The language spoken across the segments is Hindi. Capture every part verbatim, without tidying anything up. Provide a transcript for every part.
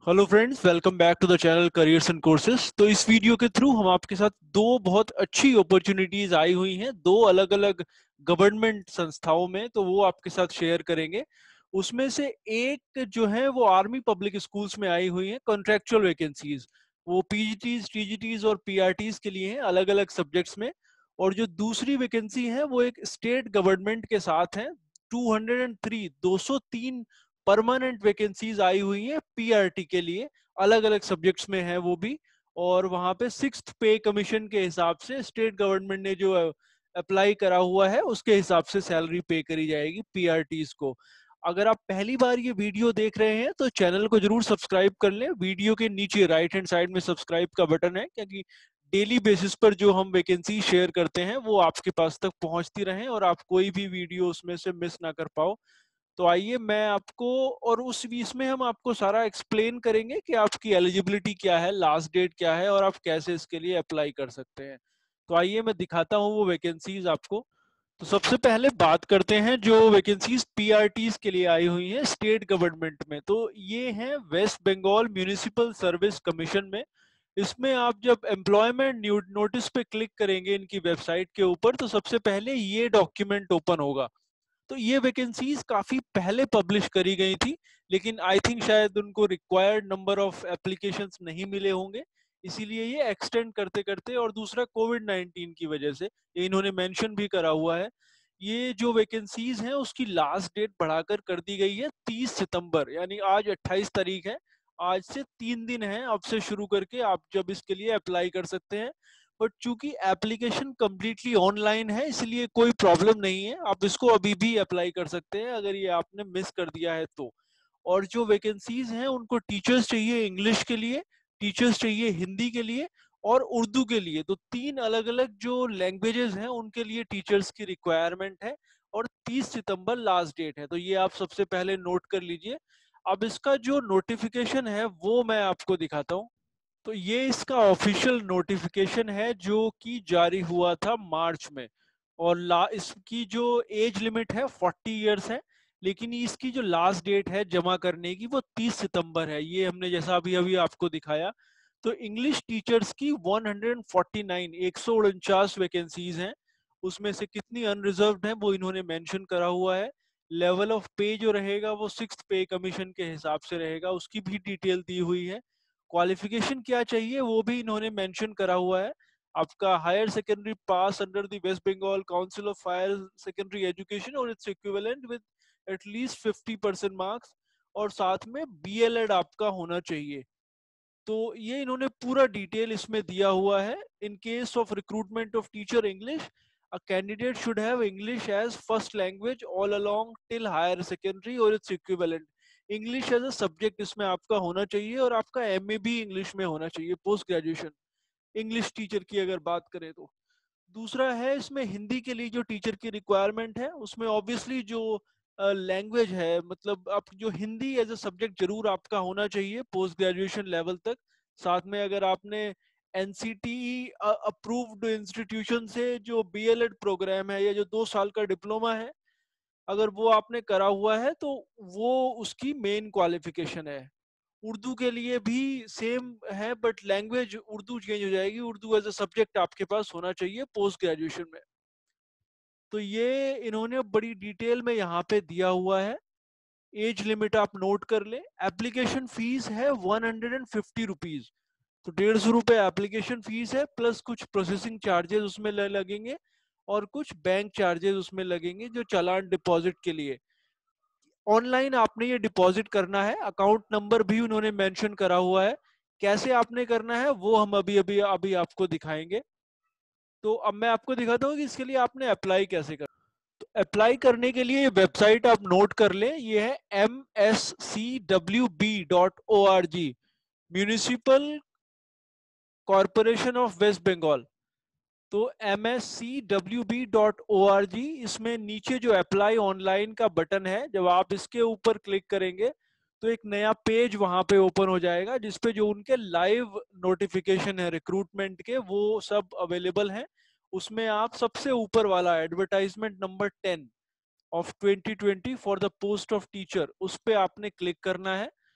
Hello friends, welcome back to the channel careers and courses. तो इस वीडियो के थ्रू हम आपके साथ दो बहुत अच्छी अपॉर्चुनिटीज आई हुई हैं दो अलग अलग गवर्नमेंट संस्थाओं में, तो वो आपके साथ शेयर करेंगे। उसमें से एक जो है वो आर्मी पब्लिक स्कूल्स में आई हुई है कॉन्ट्रेक्चुअल वैकेंसीज। वो पीजीटीज, टीजीटीज और पीआरटीज के लिए हैं अलग अलग सब्जेक्ट्स में। और जो दूसरी वैकेंसी है वो एक स्टेट गवर्नमेंट के साथ है। टू हंड्रेड एंड थ्री दो सौ तीन परमानेंट वैकेंसीज आई हुई है पीआरटी के लिए, अलग अलग सब्जेक्ट्स में है वो भी। और वहां पे सिक्स्थ पे कमीशन के हिसाब से स्टेट गवर्नमेंट ने जो अप्लाई करा हुआ है उसके हिसाब से सैलरी पे करी जाएगी पीआरटीज को। अगर आप पहली बार ये वीडियो देख रहे हैं तो चैनल को जरूर सब्सक्राइब कर लें। वीडियो के नीचे राइट हैंड साइड में सब्सक्राइब का बटन है, क्योंकि डेली बेसिस पर जो हम वैकेंसी शेयर करते हैं वो आपके पास तक पहुंचती रहे और आप कोई भी वीडियो उसमें से मिस ना कर पाओ। तो आइए मैं आपको, और उस इसमें हम आपको सारा एक्सप्लेन करेंगे कि आपकी एलिजिबिलिटी क्या है, लास्ट डेट क्या है और आप कैसे इसके लिए अप्लाई कर सकते हैं। तो आइए मैं दिखाता हूँ वो वैकेंसीज आपको। तो सबसे पहले बात करते हैं जो वैकेंसीज पीआरटीज के लिए आई हुई हैं स्टेट गवर्नमेंट में। तो ये हैं West Bengal municipal service commission में। इसमें आप जब एम्प्लॉयमेंट नोटिस पे क्लिक करेंगे इनकी वेबसाइट के ऊपर तो सबसे पहले ये डॉक्यूमेंट ओपन होगा। तो ये वैकेंसीज काफी पहले पब्लिश करी गई थी, लेकिन आई थिंक शायद उनको रिक्वायर्ड नंबर ऑफ एप्लीकेशंस नहीं मिले होंगे, इसीलिए ये एक्सटेंड करते करते, और दूसरा कोविड नाइन्टीन की वजह से ये इन्होंने मेंशन भी करा हुआ है। ये जो वैकेंसीज हैं उसकी लास्ट डेट बढ़ाकर कर दी गई है तीस सितंबर, यानी आज अट्ठाईस तारीख है। आज से तीन दिन है अब से शुरू करके आप जब इसके लिए अप्लाई कर सकते हैं। बट चूंकि एप्लीकेशन कम्प्लीटली ऑनलाइन है इसलिए कोई प्रॉब्लम नहीं है, आप इसको अभी भी अप्लाई कर सकते हैं अगर ये आपने मिस कर दिया है तो। और जो वैकेंसीज हैं उनको टीचर्स चाहिए इंग्लिश के लिए, टीचर्स चाहिए हिंदी के लिए और उर्दू के लिए। तो तीन अलग अलग जो लैंग्वेजेस हैं उनके लिए टीचर्स की रिक्वायरमेंट है। और तीस सितंबर लास्ट डेट है, तो ये आप सबसे पहले नोट कर लीजिए। अब इसका जो नोटिफिकेशन है वो मैं आपको दिखाता हूँ। तो ये इसका ऑफिशियल नोटिफिकेशन है जो कि जारी हुआ था मार्च में। और ला इसकी जो एज लिमिट है फोर्टी इयर्स है, लेकिन इसकी जो लास्ट डेट है जमा करने की वो तीस सितंबर है। ये हमने जैसा अभी अभी आपको दिखाया। तो इंग्लिश टीचर्स की वन हंड्रेड फोर्टी नाइन एक सौ उनचास वैकेंसीज हैं। उसमें से कितनी अनरिजर्व्ड है वो इन्होंने मेंशन करा हुआ है। लेवल ऑफ पे जो रहेगा वो सिक्स पे कमीशन के हिसाब से रहेगा, उसकी भी डिटेल दी हुई है। क्वालिफिकेशन क्या चाहिए वो भी इन्होंने मेंशन करा हुआ है। आपका higher secondary pass under the West Bengal council of higher secondary education और it's equivalent with at least fifty percent marks, और साथ में बीएलएड आपका होना चाहिए। तो ये इन्होंने पूरा डिटेल इसमें दिया हुआ है। In case of recruitment of teacher English, a candidate should have English as first language all along till higher secondary or its equivalent। English as a subject इसमें आपका होना चाहिए और आपका एमए भी इंग्लिश में होना चाहिए पोस्ट ग्रेजुएशन, इंग्लिश टीचर की अगर बात करें तो। दूसरा है इसमें हिंदी के लिए जो टीचर की रिक्वायरमेंट है उसमें ऑब्वियसली जो लैंग्वेज uh, है, मतलब आप जो हिंदी एज अ सब्जेक्ट जरूर आपका होना चाहिए पोस्ट ग्रेजुएशन लेवल तक। साथ में अगर आपने एनसीटीई अप्रूव्ड इंस्टीट्यूशन से जो बीएलएड प्रोग्राम है या जो दो साल का डिप्लोमा है, अगर वो आपने करा हुआ है तो वो उसकी मेन क्वालिफिकेशन है। उर्दू के लिए भी सेम है, बट लैंग्वेज उर्दू चेंज हो जाएगी। उर्दू एज अ सब्जेक्ट आपके पास होना चाहिए पोस्ट ग्रेजुएशन में। तो ये इन्होंने बड़ी डिटेल में यहाँ पे दिया हुआ है। एज लिमिट आप नोट कर ले। एप्लीकेशन फीस है one hundred and fifty rupees. तो डेढ़ सौ रुपए एप्लीकेशन फीस है, प्लस कुछ प्रोसेसिंग चार्जेस उसमें लगेंगे और कुछ बैंक चार्जेस उसमें लगेंगे जो चालान डिपॉजिट के लिए। ऑनलाइन आपने ये डिपॉजिट करना है, अकाउंट नंबर भी उन्होंने मेंशन करा हुआ है। कैसे आपने करना है वो हम अभी अभी अभी आपको दिखाएंगे। तो अब मैं आपको दिखाता हूँ कि इसके लिए आपने अप्लाई कैसे करना। तो अप्लाई करने के लिए ये वेबसाइट आप नोट कर लें, ये है M S C W B dot O R G, municipal corporation of West Bengal. तो M S C W B dot O R G, इसमें नीचे जो अप्लाई ऑनलाइन का बटन है जब आप इसके ऊपर क्लिक करेंगे तो एक नया पेज वहां पे ओपन हो जाएगा जिसपे जो उनके लाइव नोटिफिकेशन है रिक्रूटमेंट के वो सब अवेलेबल हैं। उसमें आप सबसे ऊपर वाला advertisement number ten of twenty twenty four the post of teacher, उस पे आपने क्लिक करना है।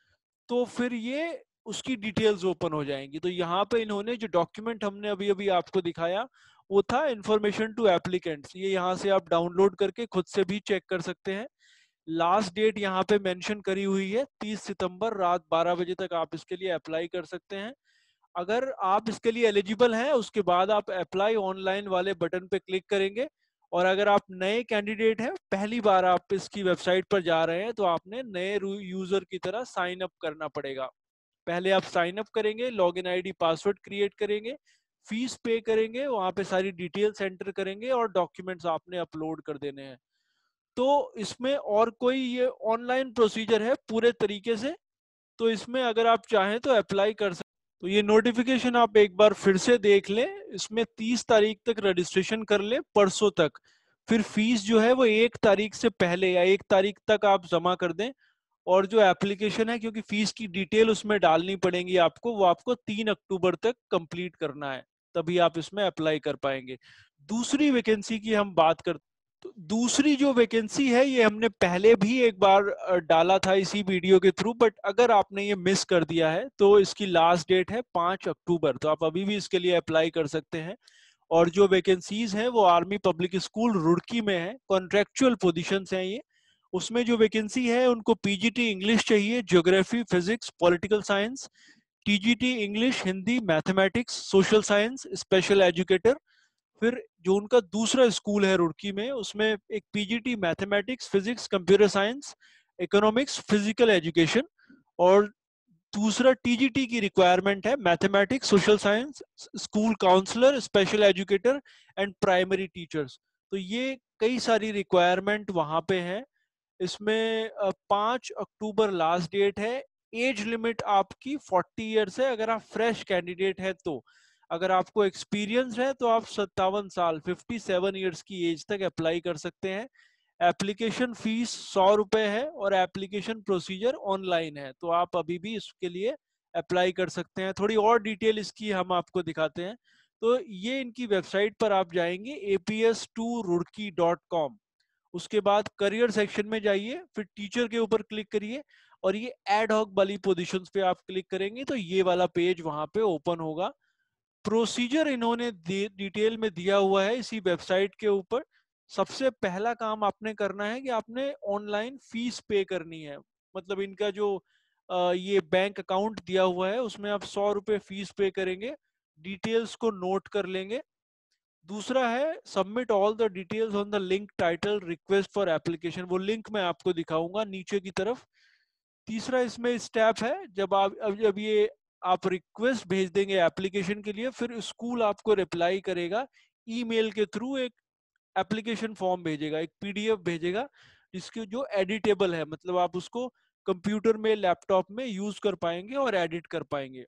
तो फिर ये उसकी डिटेल्स ओपन हो जाएंगी। तो यहाँ पे इन्होंने जो डॉक्यूमेंट हमने अभी अभी आपको दिखाया वो था इन्फॉर्मेशन टू एप्लीकेंट्स। ये यहाँ से आप डाउनलोड करके खुद से भी चेक कर सकते हैं। लास्ट डेट यहाँ पे मेंशन करी हुई है तीस सितंबर रात बारह बजे तक आप इसके लिए अप्लाई कर सकते हैं। अगर आप इसके लिए एलिजिबल हैं उसके बाद आप अप्लाई ऑनलाइन वाले बटन पे क्लिक करेंगे। और अगर आप नए कैंडिडेट हैं, पहली बार आप इसकी वेबसाइट पर जा रहे हैं, तो आपने नए यूजर की तरह साइन अप करना पड़ेगा। पहले आप साइन अप करेंगे, लॉगिन आईडी पासवर्ड क्रिएट करेंगे, फीस पे करेंगे, वहां पे सारी डिटेल्स एंटर करेंगे और डॉक्यूमेंट्स आपने अपलोड कर देने हैं। तो इसमें और कोई ये ऑनलाइन प्रोसीजर है पूरे तरीके से। तो इसमें अगर आप चाहें तो अप्लाई कर सकते। तो ये नोटिफिकेशन आप एक बार फिर से देख लें। इसमें तीस तारीख तक रजिस्ट्रेशन कर लें, परसों तक। फिर फीस जो है वो एक तारीख से पहले या एक तारीख तक आप जमा कर दें। और जो एप्लीकेशन है, क्योंकि फीस की डिटेल उसमें डालनी पड़ेगी आपको, वो आपको तीन अक्टूबर तक कंप्लीट करना है, तभी आप इसमें अप्लाई कर पाएंगे। दूसरी वैकेंसी की हम बात करते। तो दूसरी जो वैकेंसी है ये हमने पहले भी एक बार डाला था इसी वीडियो के थ्रू, बट अगर आपने ये मिस कर दिया है तो इसकी लास्ट डेट है पाँच अक्टूबर। तो आप अभी भी इसके लिए अप्लाई कर सकते हैं। और जो वैकेंसीज हैं वो आर्मी पब्लिक स्कूल रुड़की में है, कॉन्ट्रेक्चुअल पोजीशंस हैं ये। उसमें जो वैकेंसी है उनको पीजीटी इंग्लिश चाहिए, geography, physics, political science, TGT English, Hindi, mathematics, social science, special educator. फिर जो उनका दूसरा स्कूल है रुड़की में, उसमें एक PGT mathematics, physics, computer science, economics, physical education. और दूसरा टीजीटी की रिक्वायरमेंट है mathematics, social science, school counsellor, special educator and primary teachers. तो ये कई सारी रिक्वायरमेंट वहां पे है। इसमें पाँच अक्टूबर लास्ट डेट है। एज लिमिट आपकी फोर्टी ईयर्स है अगर आप फ्रेश कैंडिडेट है तो। अगर आपको एक्सपीरियंस है तो आप सत्तावन साल फिफ्टी सेवन ईयर्स की एज तक अप्लाई कर सकते हैं। एप्लीकेशन फीस सौ रुपए है और एप्लीकेशन प्रोसीजर ऑनलाइन है। तो आप अभी भी इसके लिए अप्लाई कर सकते हैं। थोड़ी और डिटेल इसकी हम आपको दिखाते हैं। तो ये इनकी वेबसाइट पर आप जाएंगे A P S two Roorkee dot com. उसके बाद करियर सेक्शन में जाइए, फिर टीचर के ऊपर क्लिक करिए और ये एड हॉक वाली पोजीशंस पे आप क्लिक करेंगे तो ये वाला पेज वहां पे ओपन होगा। प्रोसीजर इन्होंने डिटेल में दिया हुआ है इसी वेबसाइट के ऊपर। सबसे पहला काम आपने करना है कि आपने ऑनलाइन फीस पे करनी है। मतलब इनका जो आ, ये बैंक अकाउंट दिया हुआ है उसमें आप सौ रुपए फीस पे करेंगे, डिटेल्स को नोट कर लेंगे। दूसरा है submit all the details on the link title request for application. वो लिंक मैं आपको दिखाऊंगा नीचे की तरफ। तीसरा इसमें स्टेप है, जब आप अब जब ये आप रिक्वेस्ट भेज देंगे एप्लीकेशन के लिए, फिर स्कूल आपको रिप्लाई करेगा ईमेल के थ्रू। एक एप्लीकेशन फॉर्म भेजेगा, एक पीडीएफ भेजेगा जिसके जो एडिटेबल है, मतलब आप उसको कंप्यूटर में, लैपटॉप में यूज कर पाएंगे और एडिट कर पाएंगे।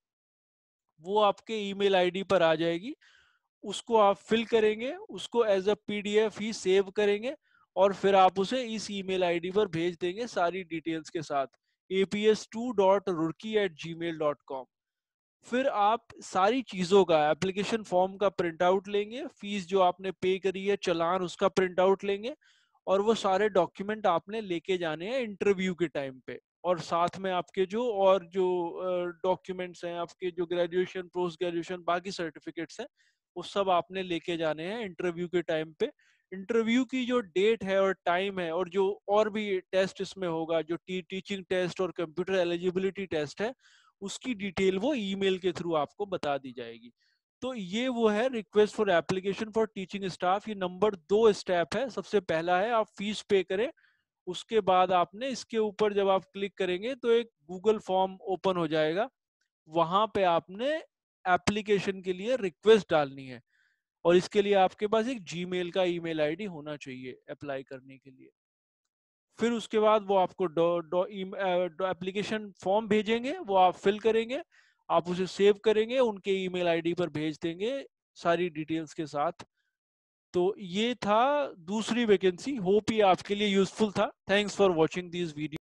वो आपके ईमेल आईडी पर आ जाएगी। उसको आप फिल करेंगे, उसको एज अ पीडीएफ ही सेव करेंगे और फिर आप उसे इस ईमेल आईडी पर भेज देंगे सारी डिटेल्स के साथ, A P S two dot Roorkee at Gmail dot com. फिर आप सारी चीजों का, एप्लीकेशन फॉर्म का प्रिंट आउट लेंगे, फीस जो आपने पे करी है, चालान, उसका प्रिंट आउट लेंगे और वो सारे डॉक्यूमेंट आपने लेके जाने हैं इंटरव्यू के टाइम पे। और साथ में आपके जो और जो डॉक्यूमेंट्स हैं, आपके जो ग्रेजुएशन, पोस्ट ग्रेजुएशन, बाकी सर्टिफिकेट्स हैं, वो सब आपने लेके जाने हैं इंटरव्यू के टाइम पे। इंटरव्यू की जो डेट है और टाइम है और जो और भी टेस्ट इसमें होगा, जो टी, टीचिंग टेस्ट और कंप्यूटर एलिजिबिलिटी टेस्ट है, उसकी डिटेल वो ईमेल के थ्रू आपको बता दी जाएगी। तो ये वो है request for application for teaching staff. ये नंबर दो स्टेप है। सबसे पहला है आप फीस पे करें, उसके बाद आपने इसके ऊपर जब आप क्लिक करेंगे तो एक गूगल फॉर्म ओपन हो जाएगा। वहां पे आपने एप्लीकेशन के लिए रिक्वेस्ट डालनी है और इसके लिए आपके पास एक जीमेल का ईमेल आईडी होना चाहिए अप्लाई करने के लिए। फिर उसके बाद वो आपको डो डो एप्लीकेशन फॉर्म भेजेंगे, वो आप फिल करेंगे, आप उसे सेव करेंगे, उनके ईमेल आईडी पर भेज देंगे सारी डिटेल्स के साथ। तो ये था दूसरी वैकेंसी। होप ये आपके लिए यूजफुल था। Thanks for watching this video.